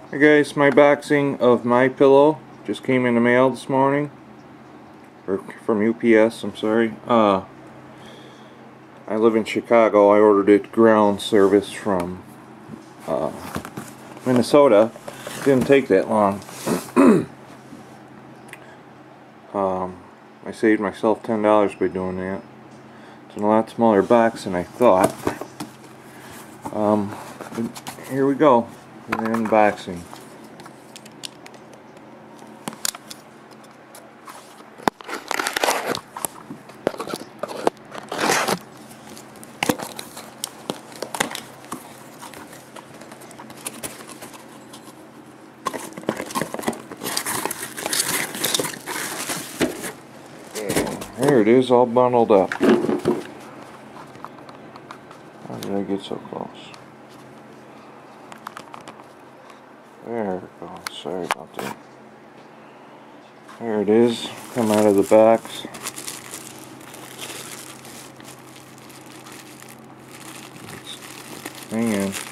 Hey guys, my boxing of mypillow just came in the mail this morning, or from UPS, I'm sorry. I live in Chicago. I ordered it ground service from Minnesota. Didn't take that long. I saved myself $10 by doing that. It's a lot smaller box than I thought. Here we go. The unboxing. There it is, all bundled up. How did I get so close? There it goes. Sorry about that. There it is. Come out of the box. Hang in.